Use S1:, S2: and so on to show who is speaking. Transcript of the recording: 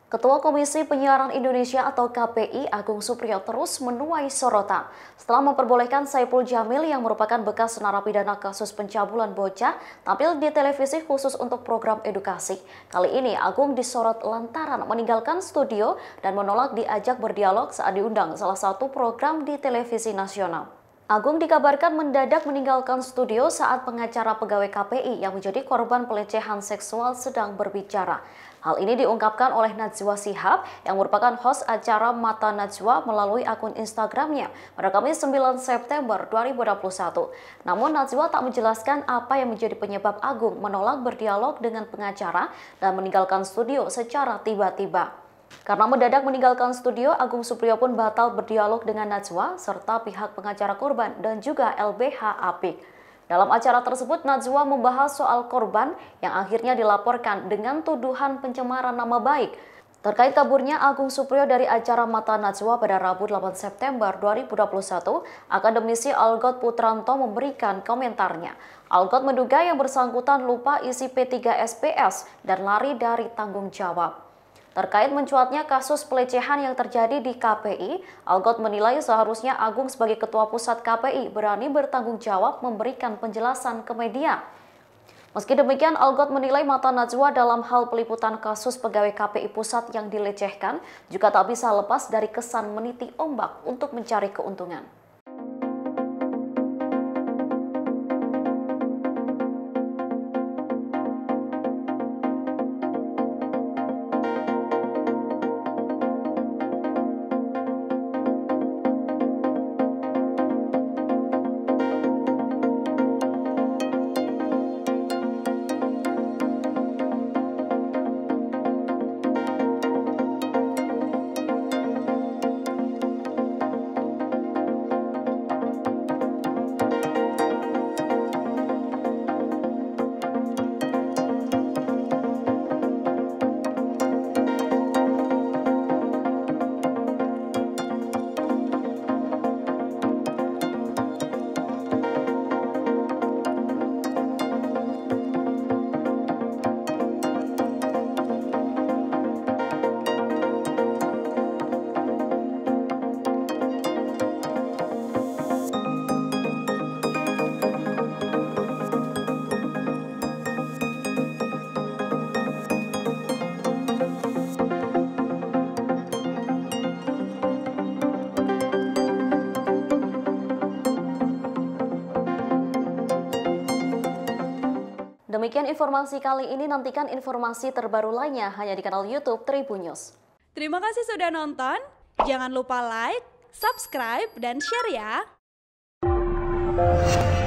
S1: Ketua Komisi Penyiaran Indonesia atau KPI Agung Supriyo terus menuai sorotan setelah memperbolehkan Saipul Jamil yang merupakan bekas narapidana kasus pencabulan bocah tampil di televisi khusus untuk program edukasi. Kali ini Agung disorot lantaran meninggalkan studio dan menolak diajak berdialog saat diundang salah satu program di televisi nasional. Agung dikabarkan mendadak meninggalkan studio saat pengacara pegawai KPI yang menjadi korban pelecehan seksual sedang berbicara. Hal ini diungkapkan oleh Najwa Shihab yang merupakan host acara Mata Najwa melalui akun Instagramnya pada Kamis 9 September 2021. Namun Najwa tak menjelaskan apa yang menjadi penyebab Agung menolak berdialog dengan pengacara dan meninggalkan studio secara tiba-tiba. Karena mendadak meninggalkan studio, Agung Supriyo pun batal berdialog dengan Najwa serta pihak pengacara korban dan juga LBH Apik. Dalam acara tersebut, Najwa membahas soal korban yang akhirnya dilaporkan dengan tuduhan pencemaran nama baik. Terkait kaburnya Agung Supriyo dari acara Mata Najwa pada Rabu 8 September 2021, akademisi Algot Putranto memberikan komentarnya. Algot menduga yang bersangkutan lupa isi P3SPS dan lari dari tanggung jawab. Terkait mencuatnya kasus pelecehan yang terjadi di KPI, Algot menilai seharusnya Agung sebagai Ketua Pusat KPI berani bertanggung jawab memberikan penjelasan ke media. Meski demikian, Algot menilai Mata Najwa dalam hal peliputan kasus pegawai KPI Pusat yang dilecehkan juga tak bisa lepas dari kesan meniti ombak untuk mencari keuntungan. Demikian informasi kali ini, nantikan informasi terbaru lainnya hanya di kanal YouTube Tribun News.
S2: Terima kasih sudah nonton, jangan lupa like, subscribe, dan share ya!